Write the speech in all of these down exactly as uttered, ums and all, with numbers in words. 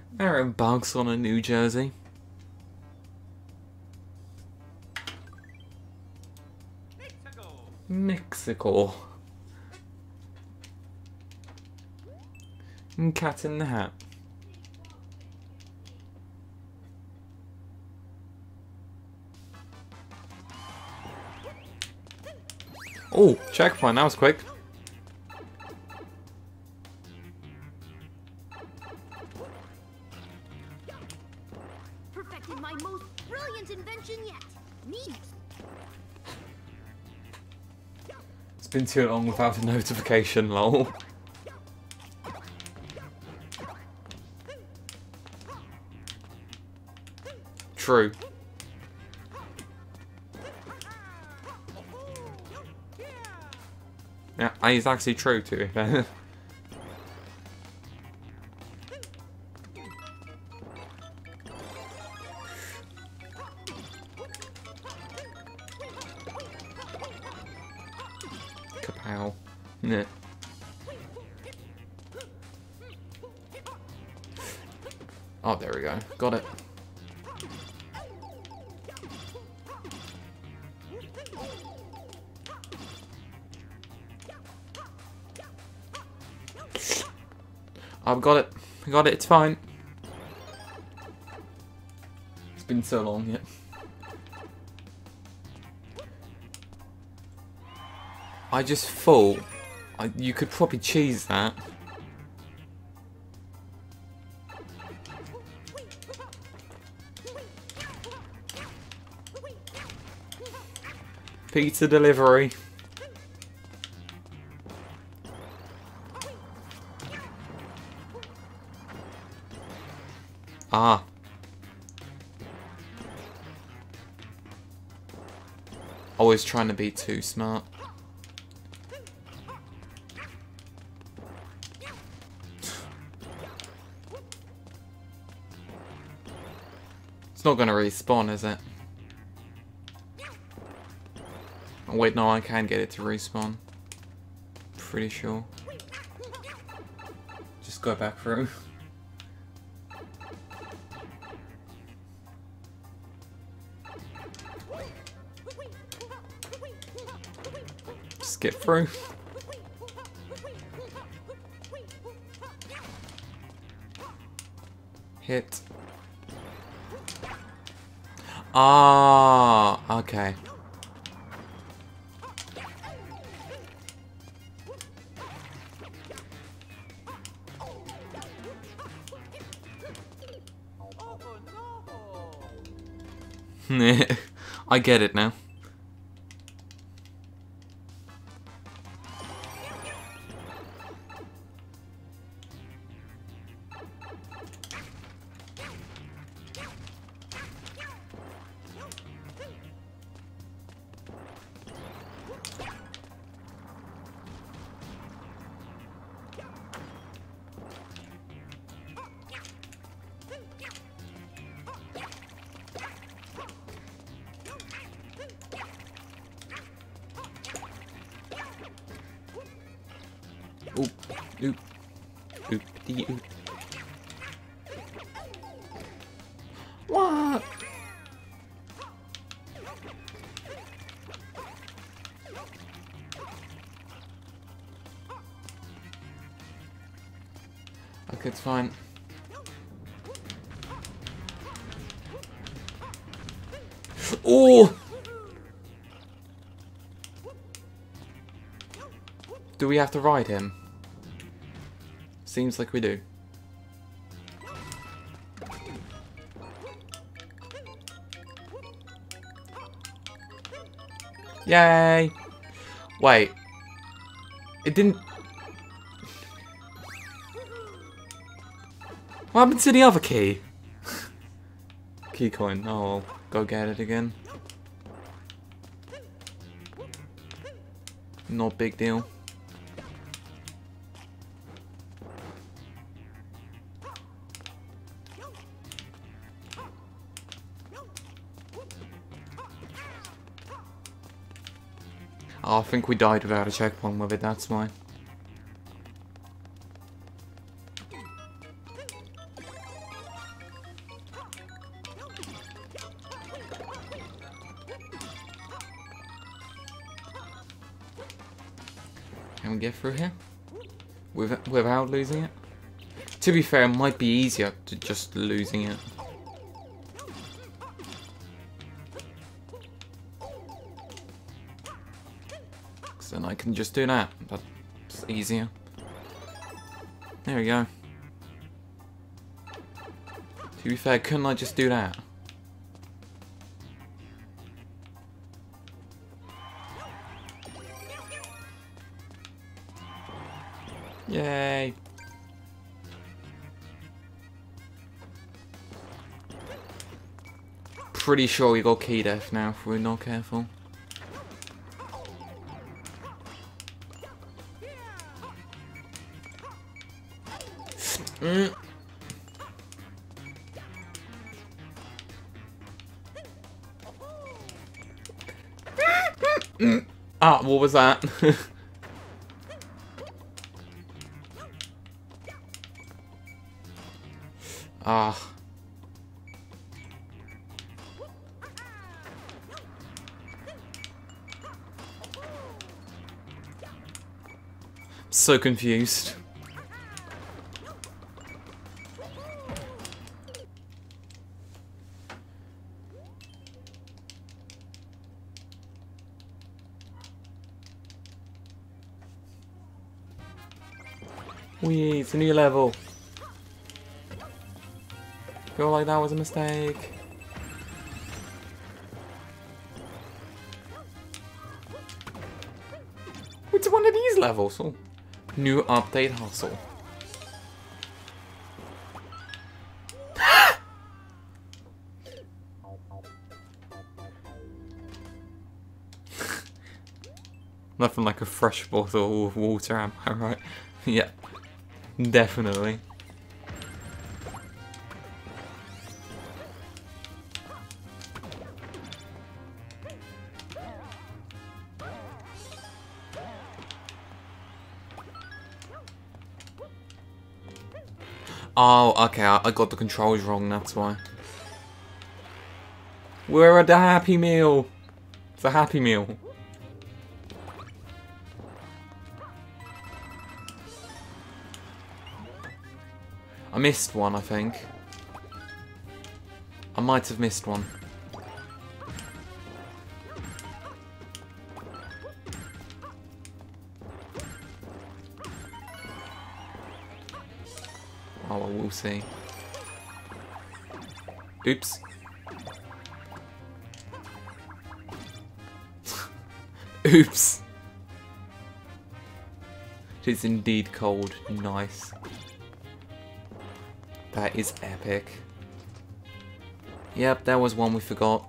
There are bugs on a New Jersey. Mexico. And Cat in the Hat. Oh, checkpoint, that was quick. Perfected my most brilliant invention yet. Neat. It's been too long without a notification, lol. True. Yeah, it's actually true to be fair. Kapow. Yeah. Oh, there we go. Got it. I've got it. I got it. It's fine. It's been so long yet. I just thought I, you could probably cheese that. Pizza delivery. Ah. Always trying to be too smart. It's not going to respawn, is it? Oh, wait, no, I can get it to respawn. Pretty sure. Just go back through. Skip through. Hit. Ah, okay. I get it now. Oop, oop, oop, dee, oop. What? Okay, it's fine. Oh! Do we have to ride him? Seems like we do. Yay! Wait. It didn't... What happened to the other key? Key coin. Oh, I'll go get it again. Not big deal. Oh, I think we died without a checkpoint with it, that's why. Can we get through here? With, without losing it? To be fair, it might be easier to just losing it. So then I can just do that. That's easier. There we go. To be fair, couldn't I just do that? Yay! Pretty sure we got key death now if we're not careful. Mm. Mm. Ah, what was that? Ah. So confused. Wee, it's a new level. Feel like that was a mistake. It's one of these levels. Oh. New update hustle. Nothing like a fresh bottle of water, am I right? Yeah, definitely. Oh, okay, I, I got the controls wrong, that's why. We're at the Happy Meal! It's a Happy Meal. I missed one, I think. I might have missed one. Oh, well, we'll see. Oops. Oops. It is indeed cold. Nice. That is epic. Yep, that was one we forgot.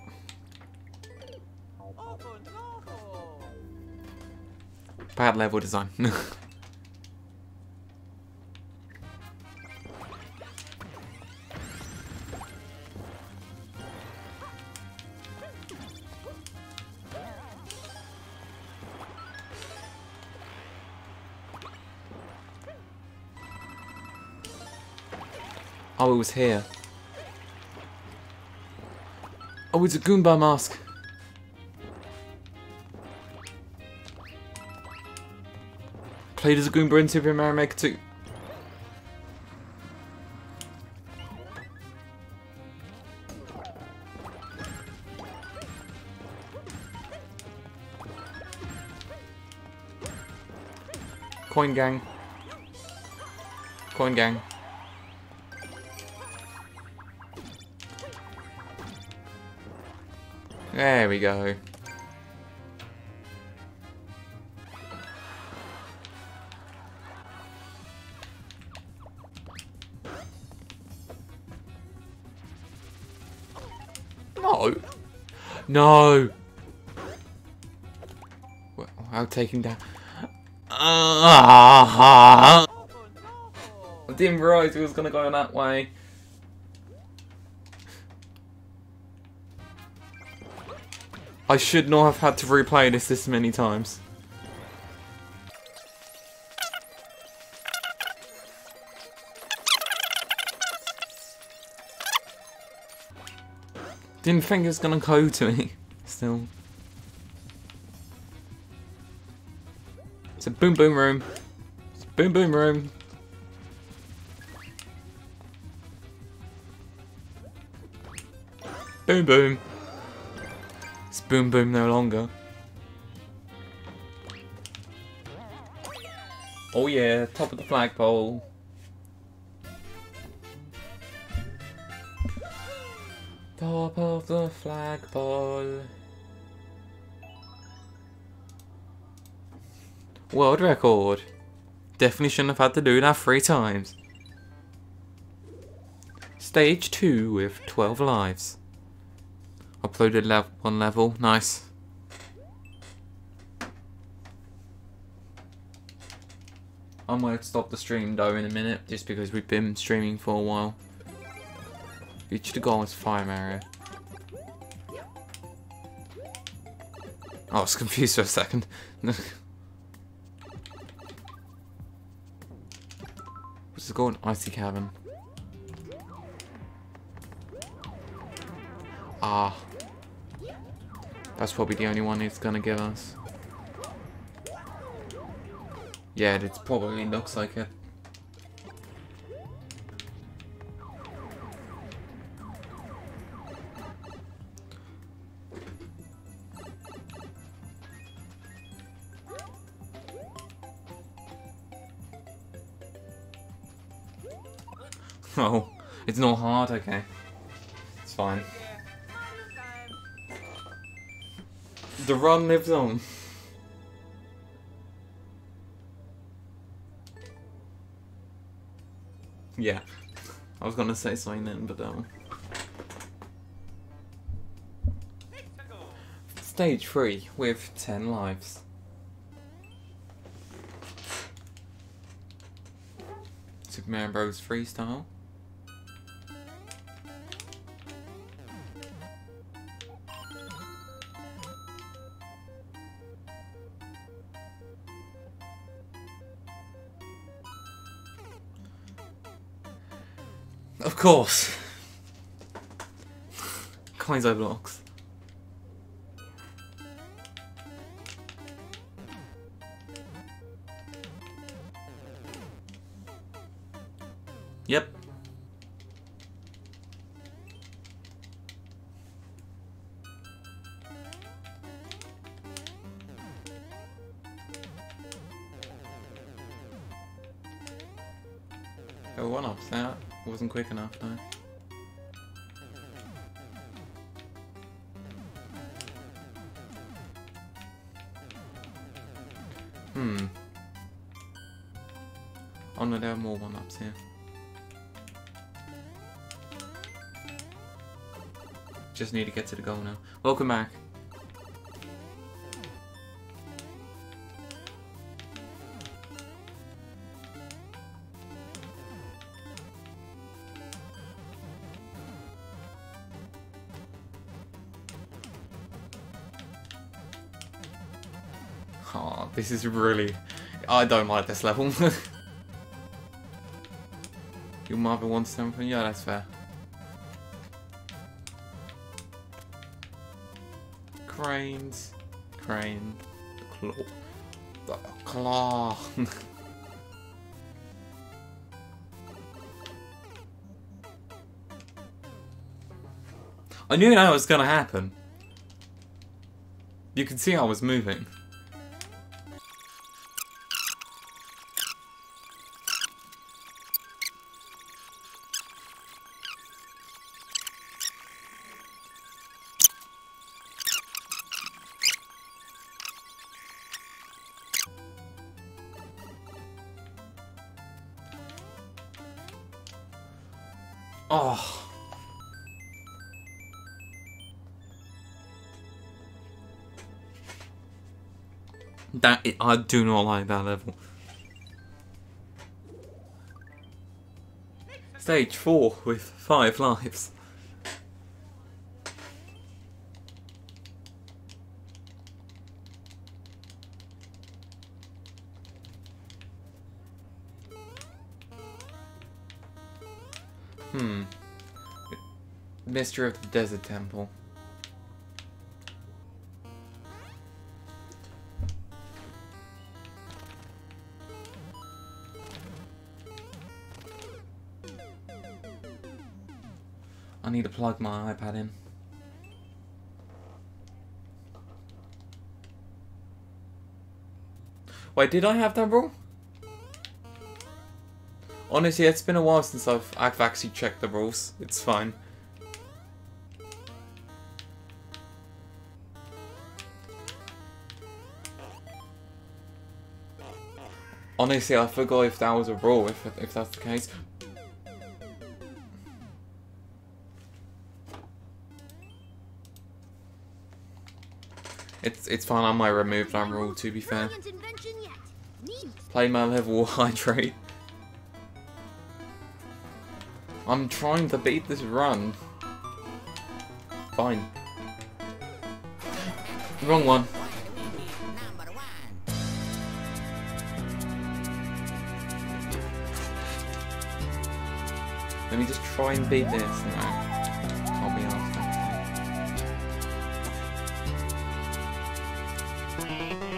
Bad level design. Oh, it was here. Oh, it's a Goomba mask. Played as a Goomba in Super Mario Maker two. Coin gang. Coin gang. There we go. No. No. Well, I'll take him down. Uh, I didn't realise he was going to go that way. I should not have had to replay this this many times. Didn't think it was gonna go to me. Still. It's a boom boom room. It's a boom boom room. Boom boom. It's boom boom no longer. Oh yeah, top of the flagpole. Top of the flagpole. World record. Definitely shouldn't have had to do that three times. Stage two with twelve lives. Uploaded level one level. Nice. I might stop the stream though in a minute, just because we've been streaming for a while. Each the goal is Fire Mario. Oh, I was confused for a second. What's it called? Icy Cavern. Ah. That's probably the only one it's gonna give us. Yeah, it probably looks like it. Oh, it's not hard, okay. It's fine. The run lives on. Yeah. I was gonna say something then, but um. Stage three with ten lives. Super Mario Bros. Freestyle. Of course. Kaizo blocks. Yep. Oh, one ups that. Wasn't quick enough though. Hmm. Oh no, there are more one ups here. Just need to get to the goal now. Welcome back. Oh, this is really... I don't like this level. Your mother wants something? Yeah, that's fair. Cranes. Crane. Claw. The claw. I knew that was gonna happen. You could see I was moving. Oh. That I do not like that level. Stage four with five lives. Hmm. Mystery of the Desert Temple. I need to plug my iPad in. Wait, did I have that rule? Honestly, it's been a while since I've, I've actually checked the rules. It's fine. Honestly, I forgot if that was a rule, if, if that's the case. It's it's fine, I might remove that rule, to be fair. Play my level hydrate. I'm trying to beat this run. Fine. Wrong one. Let me just try and beat this. No. Can't be asked.